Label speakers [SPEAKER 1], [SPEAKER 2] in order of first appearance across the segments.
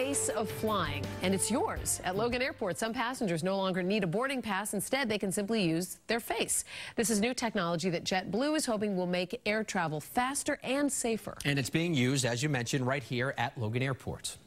[SPEAKER 1] face of flying, and it's yours. At Logan Airport, some passengers no longer need a boarding pass. Instead, they can simply use their face. This is new technology that JetBlue is hoping will make air travel faster and safer.
[SPEAKER 2] And it's being used, as you mentioned, right here at Logan Airport.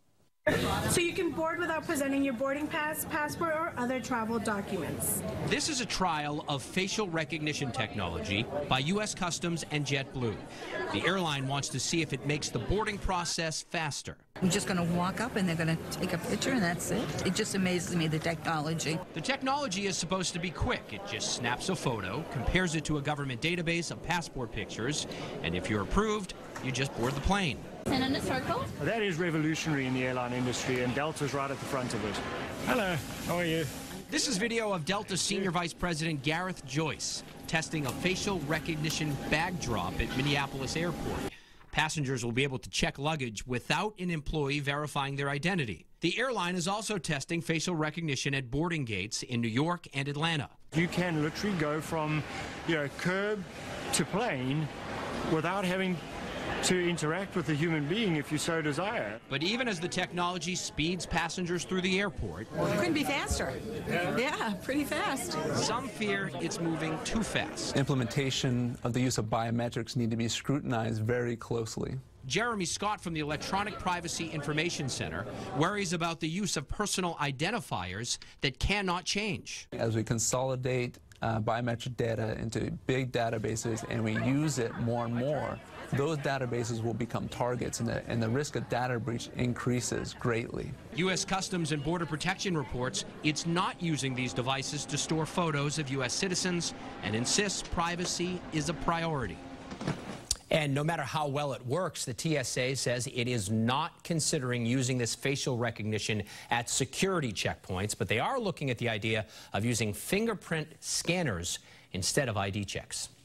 [SPEAKER 3] So you can board without presenting your boarding pass, passport, or other travel documents.
[SPEAKER 2] This is a trial of facial recognition technology by U.S. Customs and JetBlue. The airline wants to see if it makes the boarding process faster.
[SPEAKER 4] I'm just going to walk up and they're going to take a picture and that's it. It just amazes me, the technology.
[SPEAKER 2] The technology is supposed to be quick. It just snaps a photo, compares it to a government database of passport pictures, and if you're approved, you just board the plane.
[SPEAKER 5] And in a circle.
[SPEAKER 6] That is revolutionary in the airline industry, and Delta's right at the front of it. Hello, how are you?
[SPEAKER 2] This is video of Delta Senior Vice President Gareth Joyce testing a facial recognition bag drop at Minneapolis Airport. Passengers will be able to check luggage without an employee verifying their identity. The airline is also testing facial recognition at boarding gates in New York and Atlanta.
[SPEAKER 6] You can literally go from, curb to plane without having to interact with a human being if you so desire.
[SPEAKER 2] But even as the technology speeds passengers through the airport,
[SPEAKER 4] Couldn't be faster. Yeah, pretty fast.
[SPEAKER 2] some fear it's moving too fast.
[SPEAKER 7] Implementation of the use of biometrics need to be scrutinized very closely.
[SPEAKER 2] Jeremy Scott from the Electronic Privacy Information Center worries about the use of personal identifiers that cannot change.
[SPEAKER 7] As we consolidate biometric data into big databases and we use it more and more, those databases will become targets, and the risk of data breach increases greatly.
[SPEAKER 2] U.S. Customs and Border Protection reports it's not using these devices to store photos of U.S. citizens and insists privacy is a priority. And no matter how well it works, the TSA says it is not considering using this facial recognition at security checkpoints, but they are looking at the idea of using fingerprint scanners instead of ID checks.